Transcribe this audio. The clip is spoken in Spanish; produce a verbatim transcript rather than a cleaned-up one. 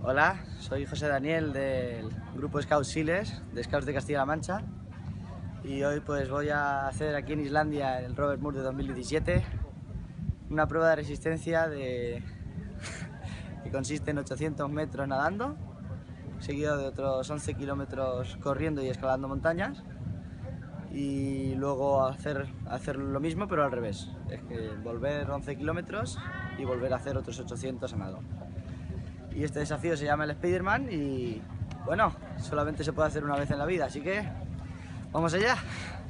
Hola, soy José Daniel del grupo Scouts Siles, de Scouts de Castilla-La Mancha, y hoy pues voy a hacer aquí en Islandia el Robert Moore de dos mil diecisiete, una prueba de resistencia de... que consiste en ochocientos metros nadando, seguido de otros once kilómetros corriendo y escalando montañas, y luego hacer, hacer lo mismo pero al revés, es que volver once kilómetros y volver a hacer otros ochocientos a nado. Y este desafío se llama el Spiderman y bueno, solamente se puede hacer una vez en la vida, así que ¡vamos allá!